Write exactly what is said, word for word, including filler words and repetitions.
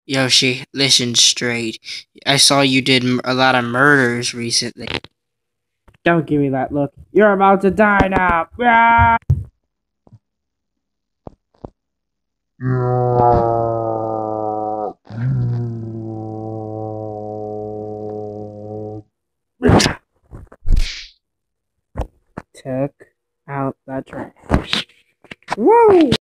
Yoshi, listen straight. I saw you did m- a lot of murders recently. Don't give me that look. You're about to die now. Ah! Took out the trash. Woo!